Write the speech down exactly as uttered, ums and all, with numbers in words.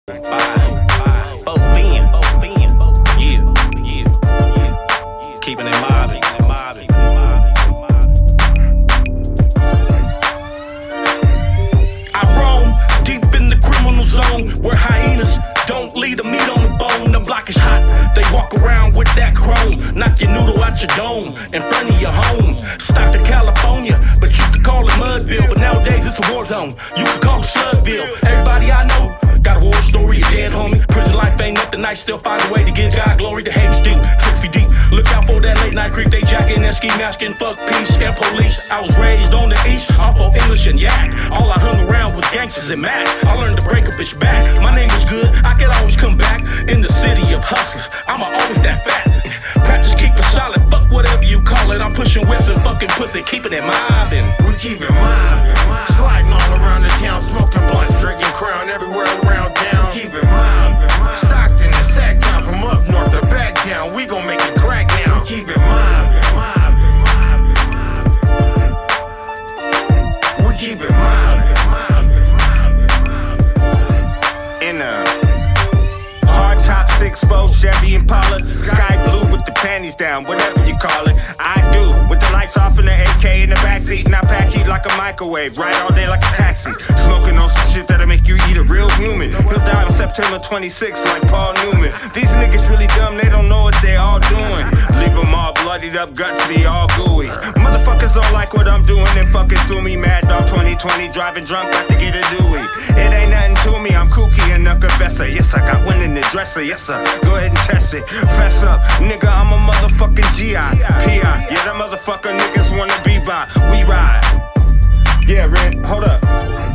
Five, five, both fin, both fin, yeah, yeah, keeping it mobbing, mobbing. I roam deep in the criminal zone where hyenas don't leave the meat on the bone. The block is hot, they walk around with that chrome. Knock your noodle out your dome in front of your home. Stockton, California, but you could call it Mudville. But nowadays it's a war zone, you could call it Slugville. Everybody I know got a war story, a dead homie. Prison life ain't nothing nice, still find a way to give God glory. The hate's deep, six feet deep. Look out for that late night creep, they jacking that ski masking, fuck peace and police. I was raised on the east, I'm for English and yak. All I hung around was gangsters and Mac. I learned to break a bitch back. My name was good, I could always come back. In the city of hustlers, I'm always that fat. Practice keep it solid, fuck whatever you call it. I'm pushing whips and fucking pussy, keeping it mobbing. We keep it mobbing, sliding all around the town, smoking blunts, drinking Crown everywhere around town. Keep it mobbing, Stockton and Sacktown, from up north to back down, we gon' make it crack now. We keep it mobbing, mobbing, mobbing, mobbing. We keep it mobbing, mobbing, mobbing, mobbing. In a hard top six four Chevy Impala, sky blue with the panties down, whatever you call it. I do with the lights off and the A K in the backseat, and I pack heat like a microwave, ride all day like a taxi, smoking on some shit that'll make you eat a real human. He'll die on September twenty-sixth like Paul Newman. These niggas really dumb, they don't know what they all doing. Leave them all bloodied up, guts be all gooey. Motherfuckers don't like what I'm doing and fucking sue me. Mad Dog twenty twenty, driving drunk, got to get a Dewey. It ain't nothing to me, I'm kooky and a confessor. Yes, I got one in the dresser, yes sir, go ahead and test it. Fess up, nigga, I'm a motherfucking G I P I, yeah, that motherfucker niggas wanna be by. We ride. Yeah, Red, hold up.